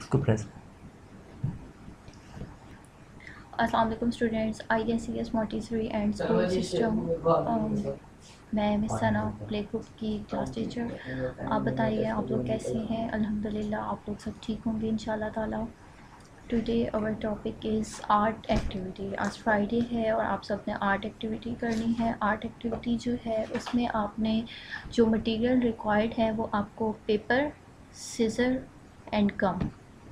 इसको प्रेस। अस्सलाम वालेकुम students, ISCS Montessori and school system. मैं मिस सना प्ले ग्रुप की क्लास टीचर। आप बताइए आप लोग कैसे हैं? अल्हम्दुलिल्लाह आप लोग सब ठीक होंगे इंशाल्लाह ताला। Today our topic is art activity. आज फ्राइडे है और आप सब ने आर्ट एक्टिविटी करनी है। आर्ट एक्टिविटी जो है उसमें आपने जो मटेरियल रिक्वायर्ड है वो आपको paper, scissor and gum.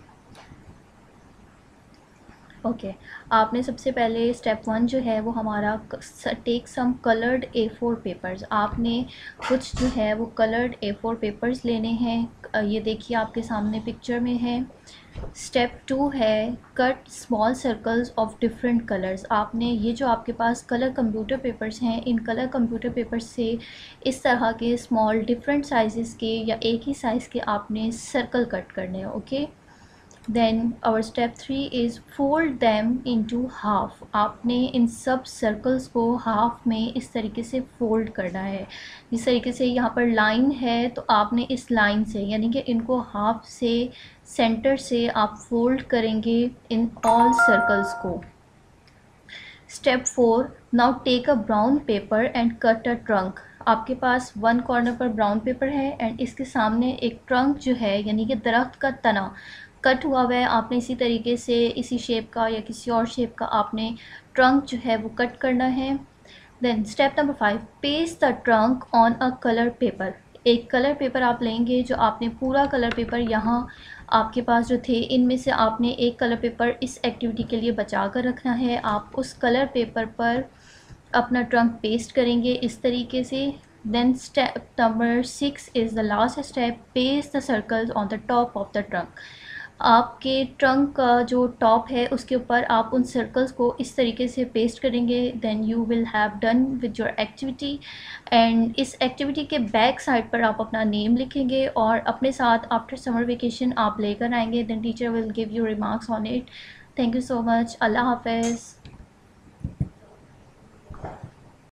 Okay आपने सबसे पहले स्टेप 1 जो है वो हमारा take some coloured A4 papers. आपने कुछ जो है वो कलर्ड A4 पेपर्स लेने हैं। ये देखिए आपके सामने पिक्चर में है। स्टेप 2 है cut small circles of different colours. आपने ये जो आपके पास कलर कंप्यूटर पेपर्स हैं, इन कलर कंप्यूटर पेपर्स से इस तरह के स्मॉल डिफरेंट साइज़ के या एक ही साइज़ के आपने सर्कल कट करने हैं। Okay then our step 3 is fold them into half. आपने इन सब सर्कल्स को हाफ में इस तरीके से फोल्ड करना है। जिस तरीके से यहाँ पर लाइन है तो आपने इस लाइन से यानी कि इनको हाफ से सेंटर से आप फोल्ड करेंगे इन ऑल सर्कल्स को। Step 4 now take a brown paper and cut a trunk. आपके पास वन कॉर्नर पर ब्राउन पेपर है एंड इसके सामने एक ट्रंक जो है यानी कि दरख्त का तना कट हुआ हुआ है। आपने इसी तरीके से इसी शेप का या किसी और शेप का आपने ट्रंक जो है वो कट करना है। Then step number 5 paste the trunk on a colour paper. एक कलर पेपर आप लेंगे जो आपने पूरा कलर पेपर यहाँ आपके पास जो थे इनमें से आपने एक कलर पेपर इस एक्टिविटी के लिए बचा कर रखना है। आप उस कलर पेपर पर अपना ट्रंक पेस्ट करेंगे इस तरीके से। Then step number 6 is the last step paste the circles on the top of the trunk. आपके ट्रंक का जो टॉप है उसके ऊपर आप उन सर्कल्स को इस तरीके से पेस्ट करेंगे। Then you will have done with your activity and इस एक्टिविटी के बैक साइड पर आप अपना नेम लिखेंगे और अपने साथ आफ्टर समर वेकेशन आप लेकर आएंगे। Then teacher will give you remarks on it. Thank you so much. अल्लाह हाफ़िज़।